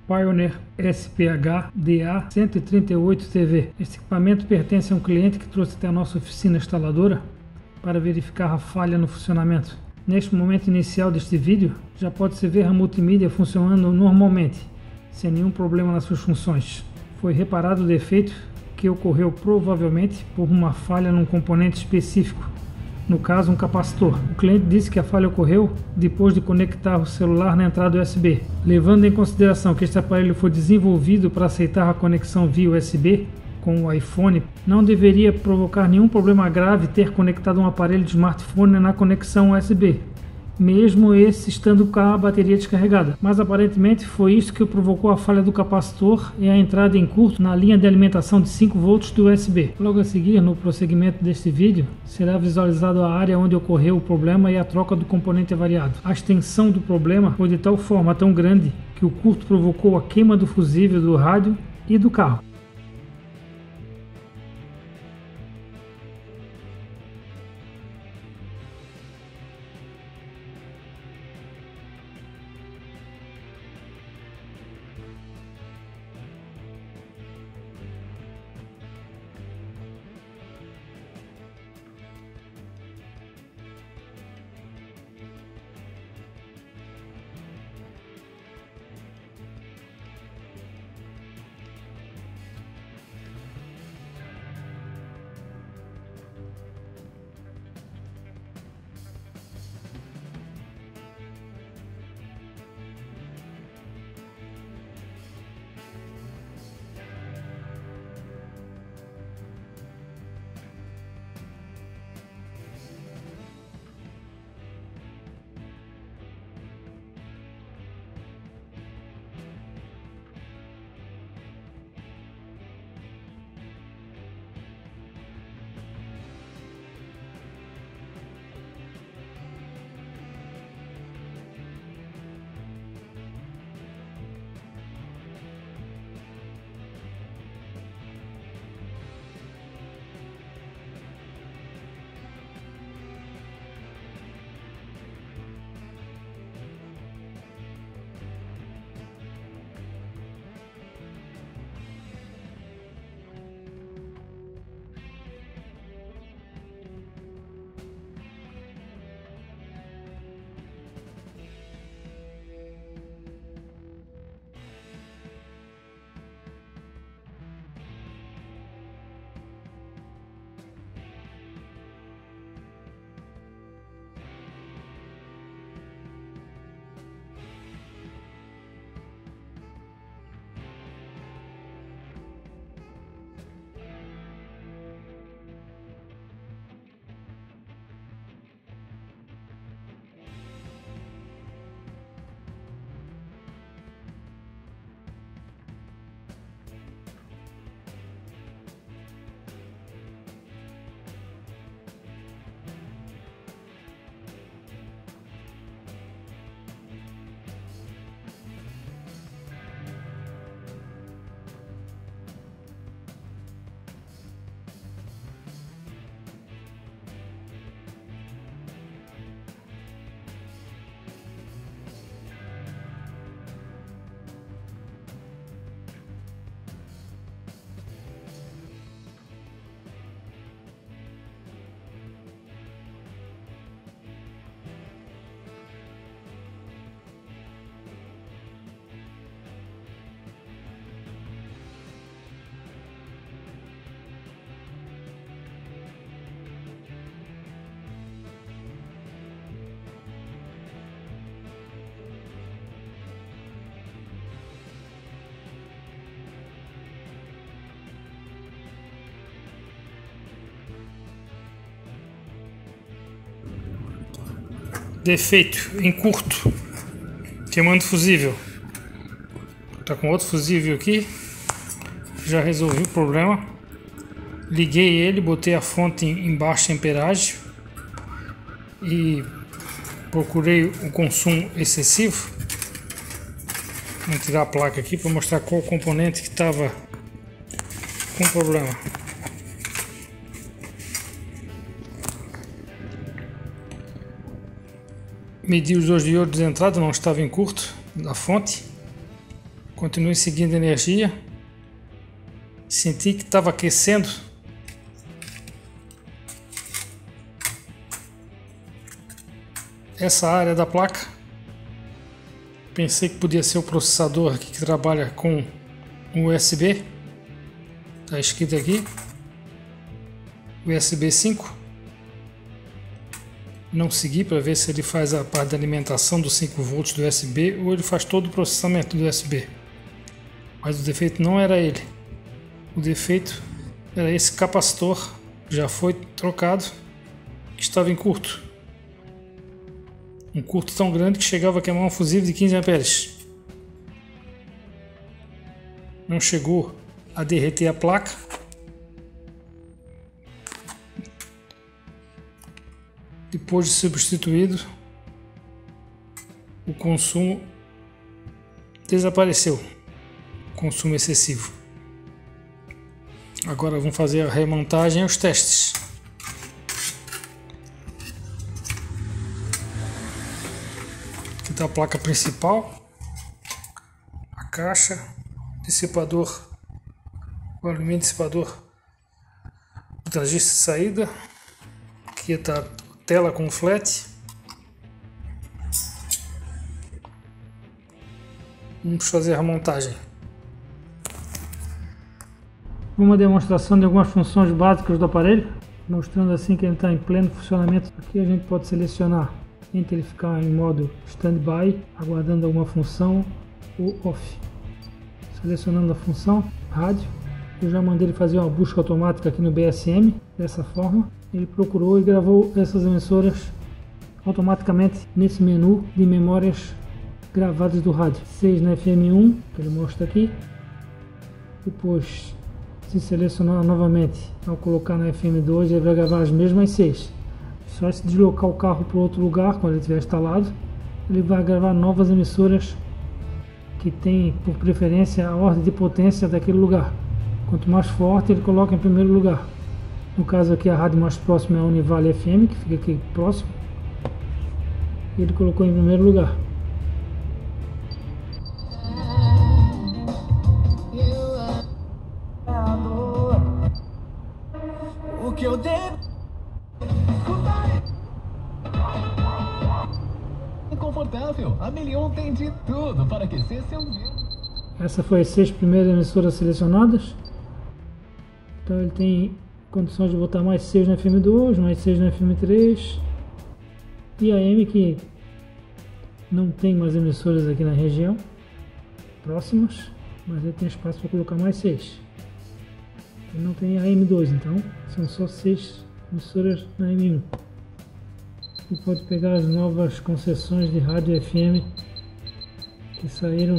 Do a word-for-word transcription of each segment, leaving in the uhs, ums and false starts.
Pioneer S P H D A cento e trinta e oito T V. Este equipamento pertence a um cliente que trouxe até a nossa oficina instaladora para verificar a falha no funcionamento. Neste momento inicial deste vídeo, já pode-se ver a multimídia funcionando normalmente, sem nenhum problema nas suas funções. Foi reparado o defeito que ocorreu provavelmente por uma falha num componente específico, no caso um capacitor. O cliente disse que a falha ocorreu depois de conectar o celular na entrada U S B. Levando em consideração que este aparelho foi desenvolvido para aceitar a conexão via U S B com o iPhone, não deveria provocar nenhum problema grave ter conectado um aparelho de smartphone na conexão U S B, mesmo esse estando com a bateria descarregada. Mas aparentemente foi isso que provocou a falha do capacitor e a entrada em curto na linha de alimentação de cinco volts do U S B. Logo a seguir, no prosseguimento deste vídeo, será visualizado a área onde ocorreu o problema e a troca do componente avariado. A extensão do problema foi de tal forma tão grande que o curto provocou a queima do fusível do rádio e do carro. Defeito em curto, queimando fusível. Tá com outro fusível aqui. Já resolvi o problema. Liguei ele, botei a fonte em baixa amperagem e procurei o consumo excessivo. Vou tirar a placa aqui para mostrar qual componente que estava com problema. Medi os dois diodos de entrada, não estava em curto da fonte. Continue seguindo energia. Senti que estava aquecendo. Essa área da placa. Pensei que podia ser o processador aqui que trabalha com U S B. Está escrito aqui U S B cinco. Não segui para ver se ele faz a parte da alimentação dos cinco volts do U S B ou ele faz todo o processamento do U S B. Mas o defeito não era ele. O defeito era esse capacitor, já foi trocado, que estava em curto. Um curto tão grande que chegava a queimar um fusível de quinze amperes. Não chegou a derreter a placa. Depois de substituído, o consumo desapareceu. Consumo excessivo. Agora vamos fazer a remontagem e os testes. Aqui está a placa principal, a caixa, dissipador, o alumínio dissipador, o transistor de saída. Aqui está a tela com flat. Vamos fazer a montagem. Uma demonstração de algumas funções básicas do aparelho, mostrando assim que ele está em pleno funcionamento. Aqui a gente pode selecionar entre ele ficar em modo standby, aguardando alguma função, ou off. Selecionando a função rádio, eu já mandei ele fazer uma busca automática aqui no B S M. Dessa forma, ele procurou e gravou essas emissoras automaticamente nesse menu de memórias gravadas do rádio. seis na F M um, que ele mostra aqui. Depois, se selecionar novamente ao colocar na F M dois, ele vai gravar as mesmas seis. Só se deslocar o carro para outro lugar, quando ele estiver instalado, ele vai gravar novas emissoras que tem por preferência a ordem de potência daquele lugar. Quanto mais forte, ele coloca em primeiro lugar. No caso aqui, a rádio mais próxima é a Univale F M, que fica aqui próximo. E ele colocou em primeiro lugar. O que eu devo? Confortável. A Milion tem de tudo para aquecer seu dia. Essa foi as seis primeiras emissoras selecionadas. Então ele tem condições de botar mais seis na F M dois, mais seis na F M três e a M, que não tem mais emissoras aqui na região próximas, mas ele tem espaço para colocar mais seis. Ele não tem a M dois, então são só seis emissoras na M um. E pode pegar as novas concessões de rádio F M que saíram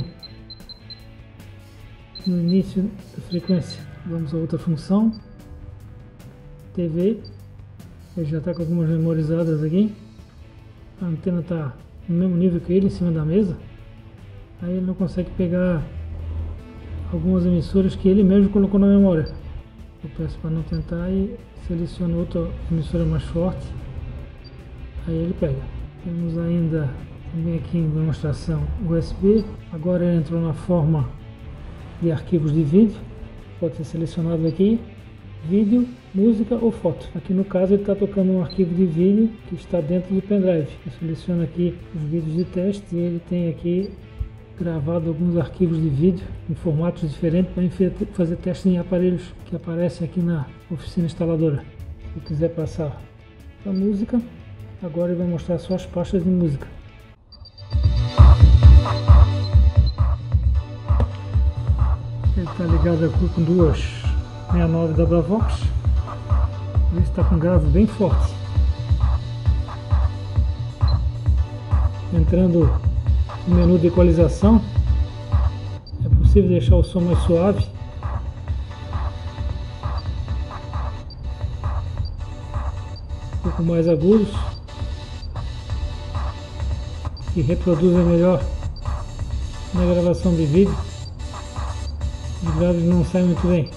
no início da frequência. Vamos a outra função, T V. Ele já está com algumas memorizadas aqui. A antena está no mesmo nível que ele, em cima da mesa. Aí ele não consegue pegar algumas emissoras que ele mesmo colocou na memória. Eu peço para não tentar e seleciono outra emissora mais forte. Aí ele pega. Temos ainda também aqui em demonstração U S B. Agora ele entrou na forma de arquivos de vídeo. Pode ser selecionado aqui, vídeo, música ou foto. Aqui no caso ele está tocando um arquivo de vídeo que está dentro do pendrive. Eu seleciono aqui os vídeos de teste e ele tem aqui gravado alguns arquivos de vídeo em formatos diferentes para fazer teste em aparelhos que aparecem aqui na oficina instaladora. Se quiser passar a música, agora ele vai mostrar só as pastas de música. Ele está ligado aqui com duas sessenta e nove da Bravox. Ele está com grave bem forte. Entrando no menu de equalização, é possível deixar o som mais suave. Um pouco mais agudos. Que reproduzem melhor na gravação de vídeo. Os graves não saem muito bem.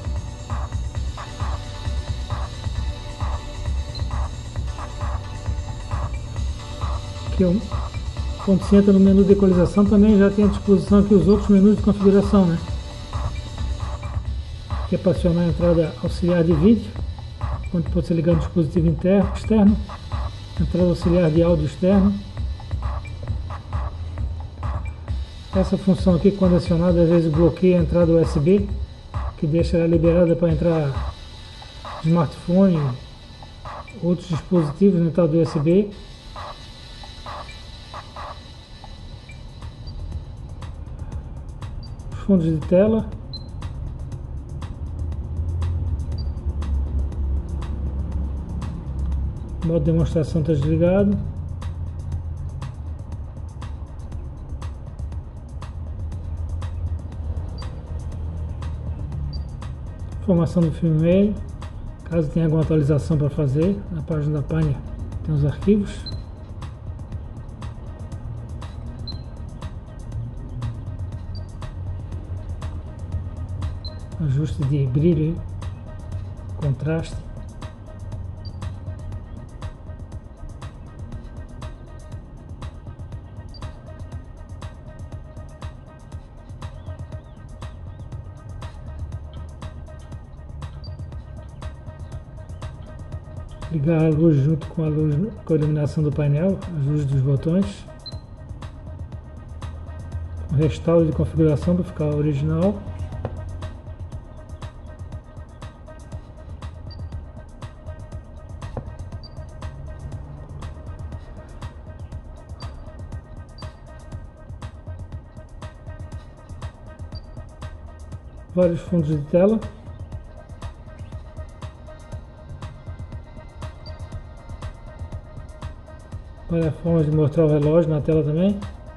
Aqui é o Quando você entra no menu de equalização, também já tem à disposição aqui os outros menus de configuração, né? Aqui é para acionar a entrada auxiliar de vídeo, onde pode ser ligado no dispositivo interno, externo, entrada auxiliar de áudio externo. Essa função aqui, quando acionada, às vezes bloqueia a entrada U S B, que deixa ela liberada para entrar smartphone, outros dispositivos na entrada U S B. Fundos de tela. O modo de demonstração está desligado. Informação do filme meio. Caso tenha alguma atualização para fazer, na página da página tem os arquivos. Ajuste de brilho, contraste. Ligar a luz junto com a luz, com a iluminação do painel, as luzes dos botões. O restauro de configuração para ficar original. Vários fundos de tela. Várias formas de mostrar o relógio na tela também.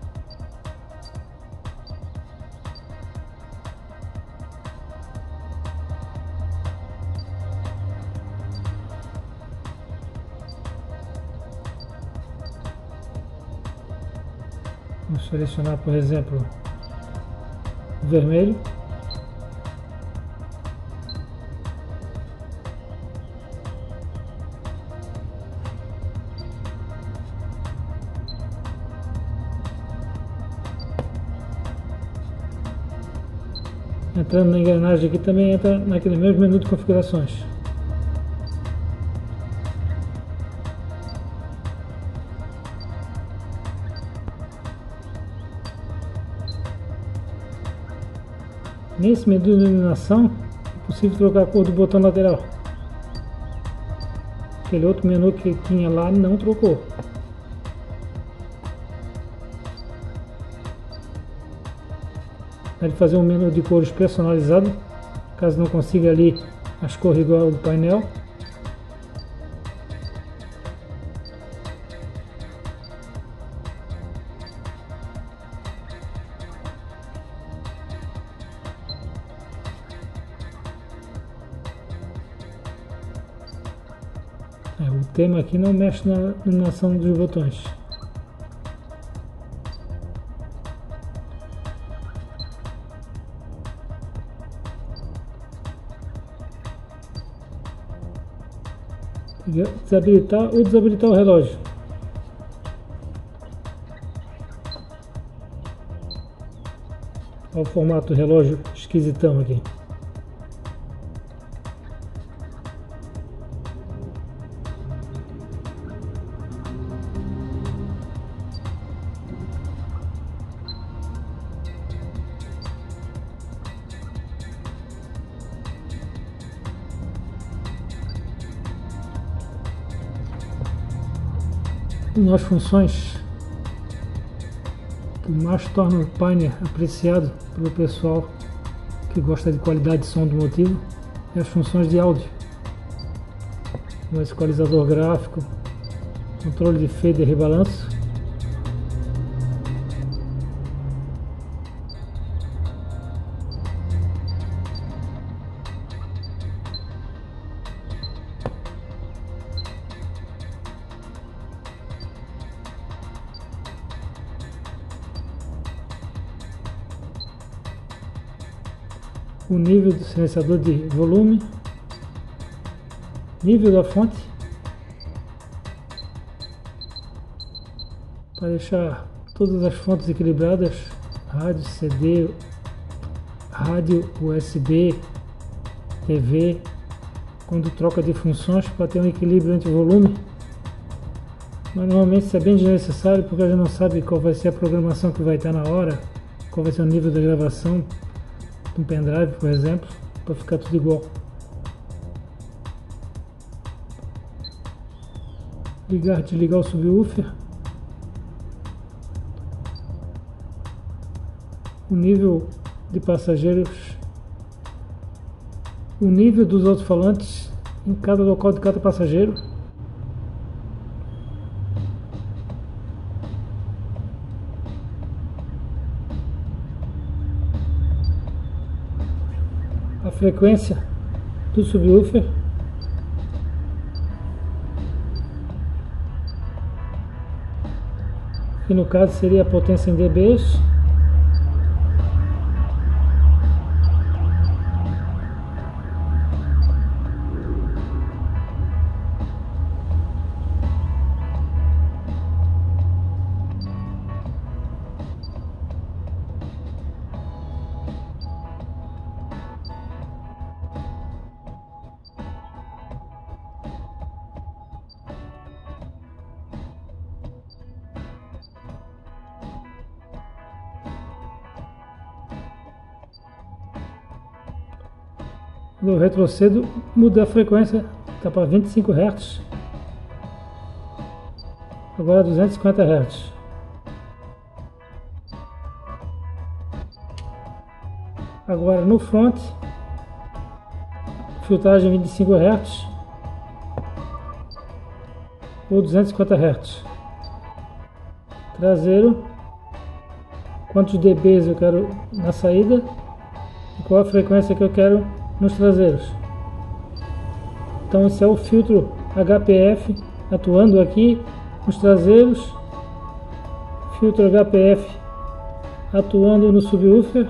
Vamos selecionar, por exemplo, o vermelho. Entrando na engrenagem aqui também entra naquele mesmo menu de configurações. Nesse menu de iluminação é possível trocar a cor do botão lateral. Aquele outro menu que tinha lá não trocou. Pode fazer um menu de cores personalizado, caso não consiga ali as cores igual ao do painel. É, o tema aqui não mexe na iluminação dos botões. Desabilitar ou desabilitar o relógio. Olha o formato do relógio esquisitão aqui. Uma das funções que mais torna o painel apreciado pelo pessoal que gosta de qualidade de som do motivo é as funções de áudio, como equalizador gráfico, controle de fader e rebalanço. O nível do silenciador de volume, nível da fonte, para deixar todas as fontes equilibradas, rádio, C D, rádio, U S B, T V, quando troca de funções para ter um equilíbrio entre o volume. Mas normalmente isso é bem desnecessário, porque a gente não sabe qual vai ser a programação que vai estar na hora, qual vai ser o nível da gravação de um pendrive, por exemplo, para ficar tudo igual. Ligar e desligar o subwoofer. O nível de passageiros, o nível dos alto-falantes em cada local de cada passageiro. A frequência do subwoofer. Que no caso seria a potência em dBs. No retrocedo, muda a frequência, está para vinte e cinco hertz, agora duzentos e cinquenta hertz. Agora no front, filtragem vinte e cinco hertz ou duzentos e cinquenta hertz. Traseiro, quantos dBs eu quero na saída e qual a frequência que eu quero nos traseiros. Então esse é o filtro H P F atuando aqui nos traseiros, filtro H P F atuando no subwoofer,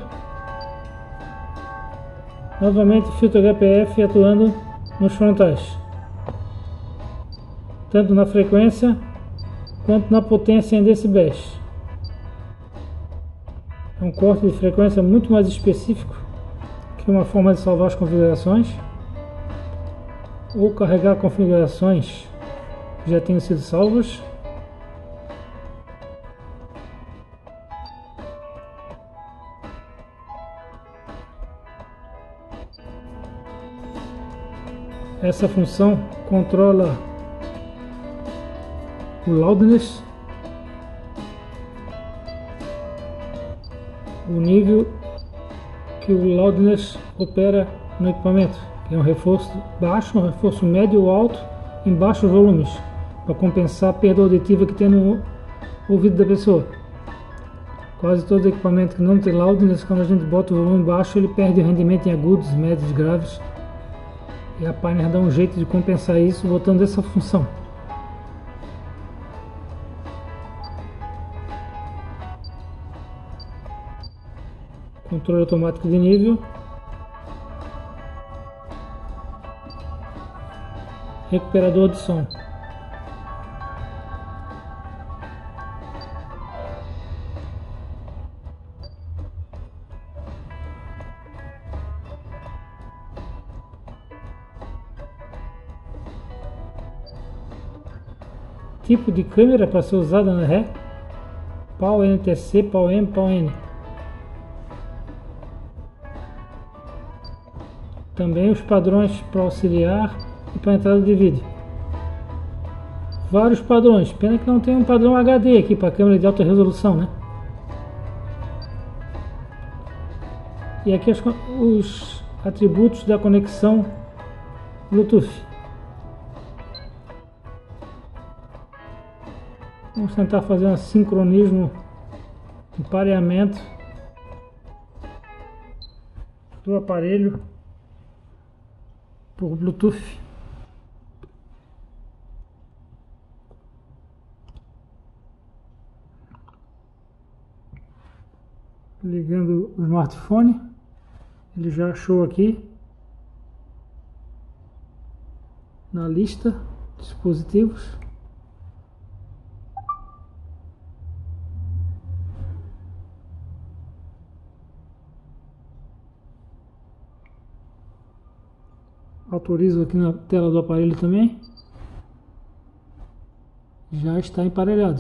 novamente filtro H P F atuando nos frontais, tanto na frequência quanto na potência em decibéis. É um corte de frequência muito mais específico, que é uma forma de salvar as configurações ou carregar configurações que já tenham sido salvas. Essa função controla o loudness, o nível que o loudness opera no equipamento, que é um reforço baixo, um reforço médio ou alto em baixos volumes, para compensar a perda auditiva que tem no ouvido da pessoa. Quase todo equipamento que não tem loudness, quando a gente bota o volume baixo, ele perde o rendimento em agudos, médios, graves, e a Pioneer dá um jeito de compensar isso botando essa função. Controle automático de nível, recuperador de som. Tipo de câmera para ser usada na ré: pau N T C, pau M, pau N. Também os padrões para auxiliar e para entrada de vídeo. Vários padrões, pena que não tem um padrão H D aqui para câmera de alta resolução, né? E aqui os, os atributos da conexão Bluetooth. Vamos tentar fazer um sincronismo, um pareamento do aparelho por Bluetooth. Ligando o smartphone, ele já achou aqui na lista de dispositivos. Autorizo aqui na tela do aparelho também. Já está emparelhado.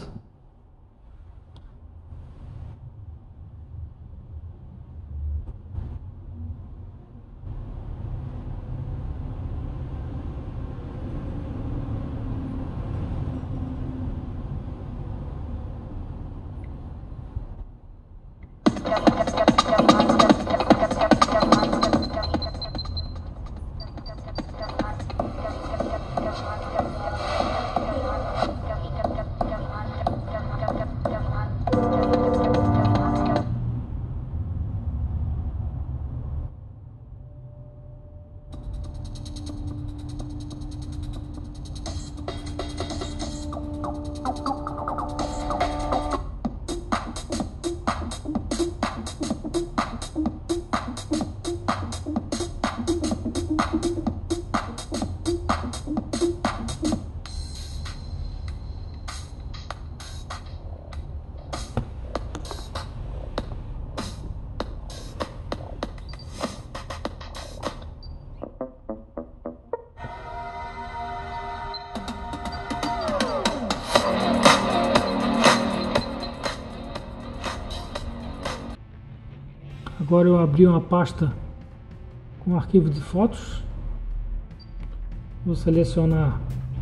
Agora eu abri uma pasta com arquivo de fotos. Vou selecionar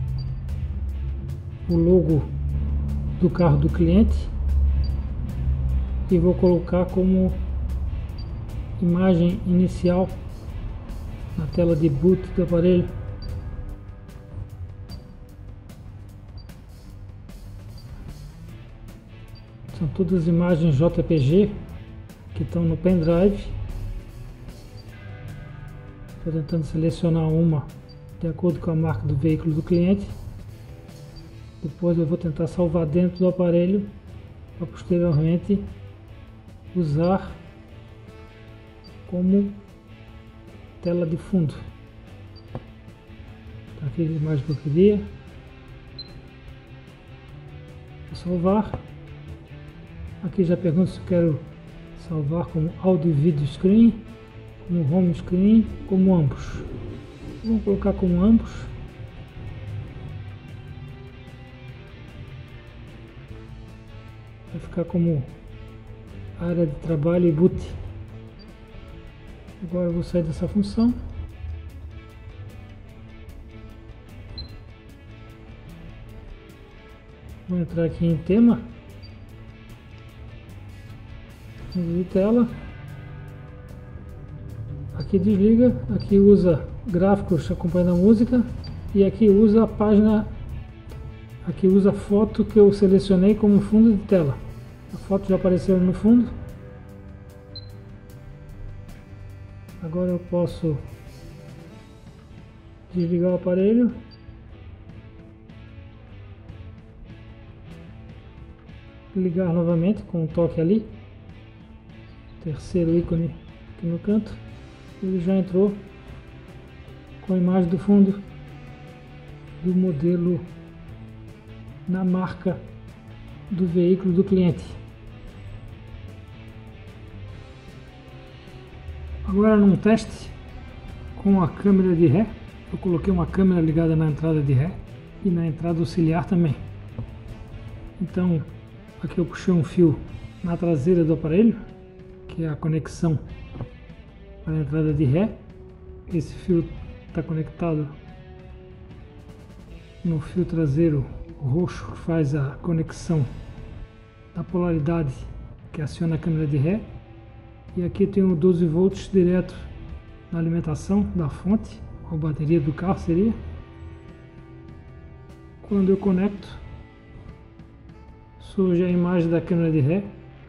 o logo do carro do cliente e vou colocar como imagem inicial na tela de boot do aparelho. São todas imagens J P G que estão no pendrive. Estou tentando selecionar uma de acordo com a marca do veículo do cliente. Depois eu vou tentar salvar dentro do aparelho para posteriormente usar como tela de fundo. Tá aqui a imagem que eu queria. Vou salvar. Aqui já pergunto se eu quero salvar como áudio e vídeo screen, como home screen, como ambos. Vamos colocar como ambos. Vai ficar como área de trabalho e boot. Agora eu vou sair dessa função. Vou entrar aqui em tema. De tela. Aqui desliga, aqui usa gráficos acompanhando a música e aqui usa a página, aqui usa a foto que eu selecionei como fundo de tela. A foto já apareceu no fundo. Agora eu posso desligar o aparelho. Ligar novamente com um toque ali. Terceiro ícone aqui no canto. Ele já entrou com a imagem do fundo do modelo na marca do veículo do cliente. Agora num teste com a câmera de ré, eu coloquei uma câmera ligada na entrada de ré e na entrada auxiliar também. Então aqui eu puxei um fio na traseira do aparelho, que é a conexão para a entrada de ré. Esse fio está conectado no fio traseiro roxo, que faz a conexão da polaridade que aciona a câmera de ré. E aqui tem o doze volts direto na alimentação da fonte, a bateria do carro seria. Quando eu conecto, surge a imagem da câmera de ré.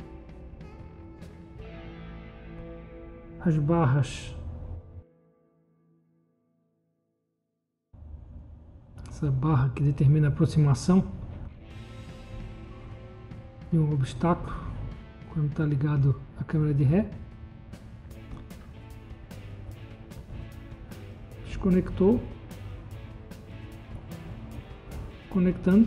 As barras, essa barra que determina a aproximação de um obstáculo quando está ligado à câmera de ré. Desconectou, conectando.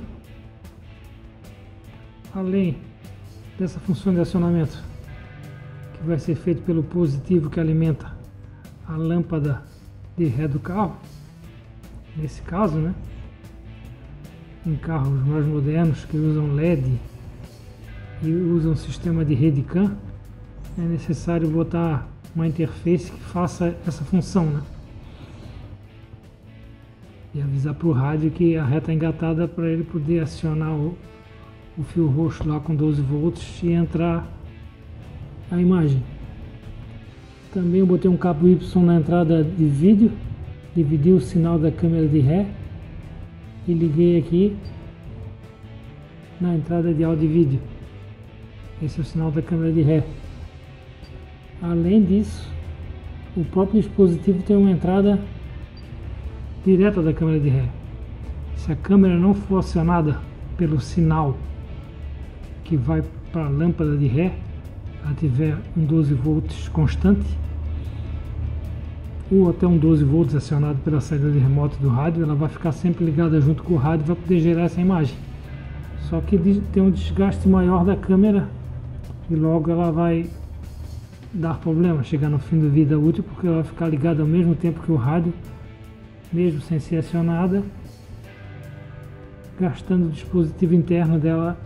Além dessa função de acionamento, que vai ser feito pelo positivo que alimenta a lâmpada de ré do carro, nesse caso, né? Em carros mais modernos que usam L E D e usam sistema de rede CAN, é necessário botar uma interface que faça essa função, né? E avisar para o rádio que a ré está engatada para ele poder acionar o, o fio roxo lá com doze volts e entrar a imagem. Também eu botei um cabo Y na entrada de vídeo, dividi o sinal da câmera de ré e liguei aqui na entrada de áudio e vídeo. Esse é o sinal da câmera de ré. Além disso, o próprio dispositivo tem uma entrada direta da câmera de ré. Se a câmera não for acionada pelo sinal que vai para a lâmpada de ré, ela tiver um doze volts constante, ou até um doze volts acionado pela saída de remoto do rádio, ela vai ficar sempre ligada junto com o rádio e vai poder gerar essa imagem. Só que tem um desgaste maior da câmera e logo ela vai dar problema, chegar no fim da vida útil, porque ela vai ficar ligada ao mesmo tempo que o rádio, mesmo sem ser acionada, gastando o dispositivo interno dela,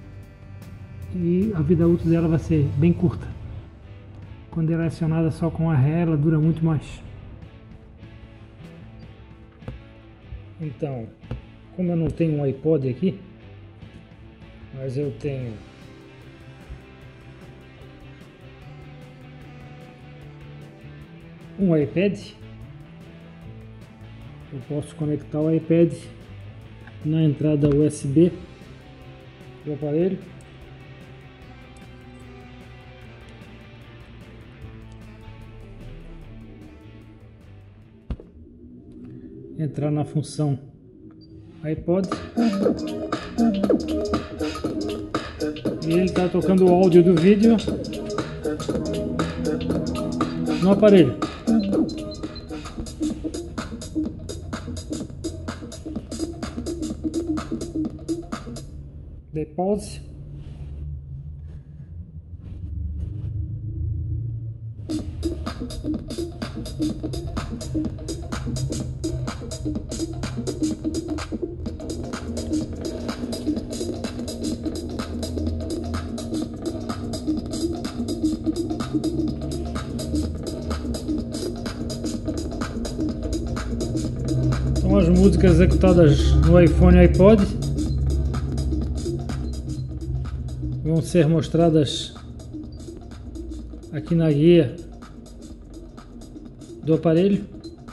e a vida útil dela vai ser bem curta. Quando ela é acionada só com a ré, ela dura muito mais. Então, como eu não tenho um iPod aqui, mas eu tenho um iPad, eu posso conectar o iPad na entrada U S B do aparelho. Entrar na função iPod e ele está tocando o áudio do vídeo no aparelho. Dei pause. São as músicas executadas no iPhone e iPod. Vão ser mostradas aqui na guia do aparelho.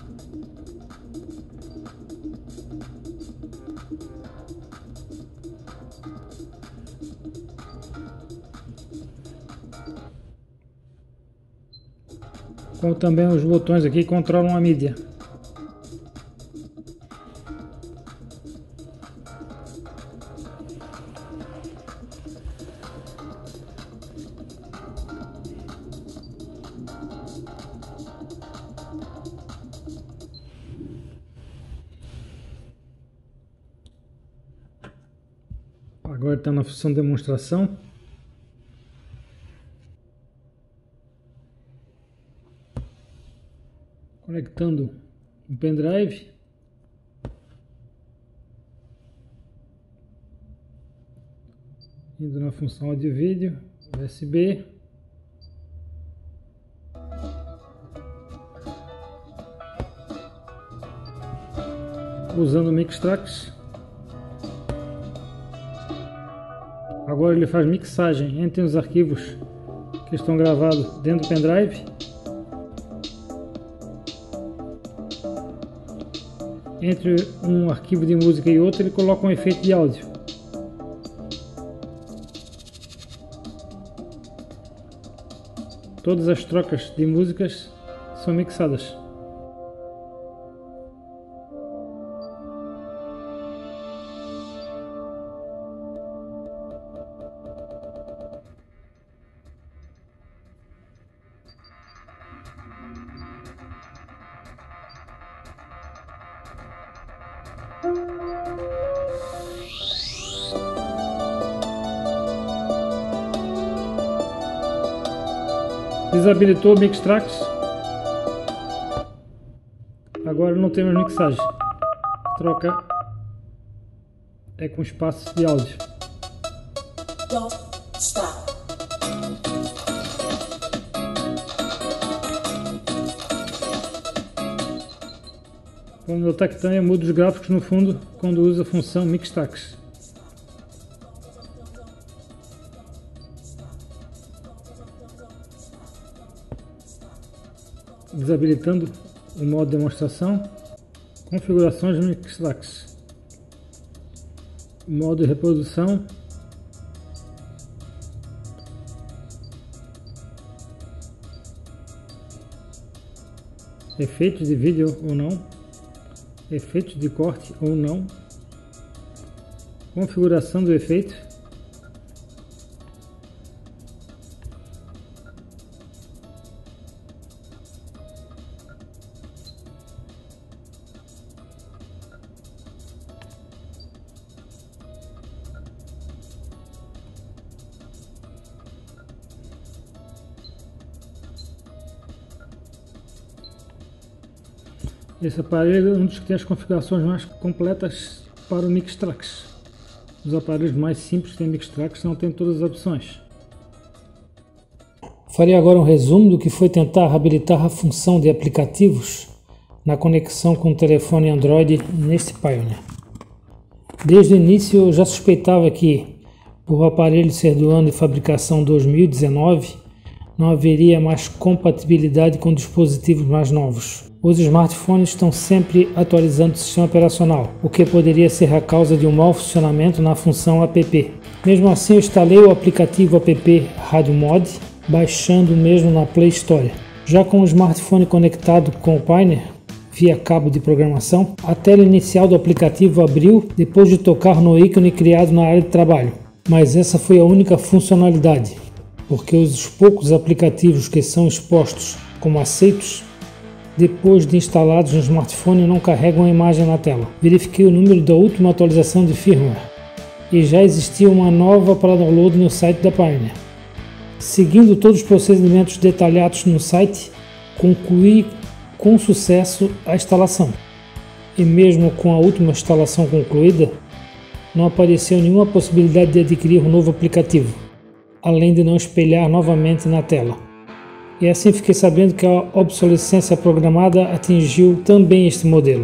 Como também os botões aqui controlam a mídia. Agora está na função de demonstração. Conectando um pendrive. Indo na função áudio e vídeo, U S B. Usando o Mixtrax. Agora ele faz mixagem entre os arquivos que estão gravados dentro do pendrive. Entre um arquivo de música e outro, ele coloca um efeito de áudio. Todas as trocas de músicas são mixadas. Desabilitou o Mixtrax. Agora não temos mixagem. Troca é com espaços de áudio. Don't stop. Vamos notar que também muda os gráficos no fundo quando usa a função Mixtracks. Desabilitando o modo demonstração, configurações de Mixtracks, modo de reprodução, efeitos de vídeo ou não, efeitos de corte ou não, configuração do efeito, esse aparelho é um dos que tem as configurações mais completas para o Mixtracks. Os aparelhos mais simples têm Mixtracks, não tem todas as opções. Farei agora um resumo do que foi tentar habilitar a função de aplicativos na conexão com o telefone Android neste Pioneer. Desde o início eu já suspeitava que, por o aparelho ser do ano de fabricação dois mil e dezenove, não haveria mais compatibilidade com dispositivos mais novos. Os smartphones estão sempre atualizando o sistema operacional, o que poderia ser a causa de um mau funcionamento na função app. Mesmo assim, eu instalei o aplicativo app Radio Mod, baixando o mesmo na Play Store. Já com o smartphone conectado com o Pioneer, via cabo de programação, a tela inicial do aplicativo abriu depois de tocar no ícone criado na área de trabalho. Mas essa foi a única funcionalidade, porque os poucos aplicativos que são expostos como aceitos, depois de instalados no smartphone, não carregam a imagem na tela. Verifiquei o número da última atualização de firmware e já existia uma nova para download no site da Pioneer. Seguindo todos os procedimentos detalhados no site, concluí com sucesso a instalação. E mesmo com a última instalação concluída, não apareceu nenhuma possibilidade de adquirir um novo aplicativo, além de não espelhar novamente na tela. E assim fiquei sabendo que a obsolescência programada atingiu também este modelo,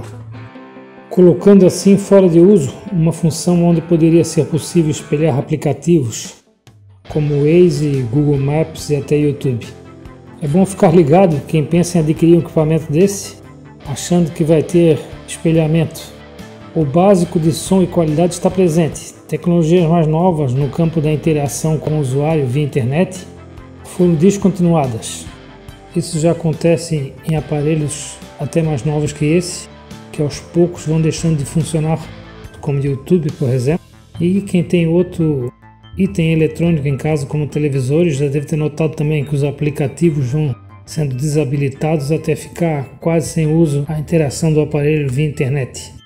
colocando assim fora de uso uma função onde poderia ser possível espelhar aplicativos como Waze, Google Maps e até YouTube. É bom ficar ligado quem pensa em adquirir um equipamento desse, achando que vai ter espelhamento. O básico de som e qualidade está presente. Tecnologias mais novas no campo da interação com o usuário via internet foram descontinuadas. Isso já acontece em aparelhos até mais novos que esse, que aos poucos vão deixando de funcionar, como o YouTube, por exemplo. E quem tem outro item eletrônico em casa, como televisores, já deve ter notado também que os aplicativos vão sendo desabilitados até ficar quase sem uso a interação do aparelho via internet.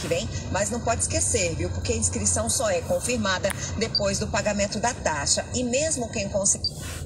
que vem, mas não pode esquecer, viu? Porque a inscrição só é confirmada depois do pagamento da taxa. E mesmo quem conseguir...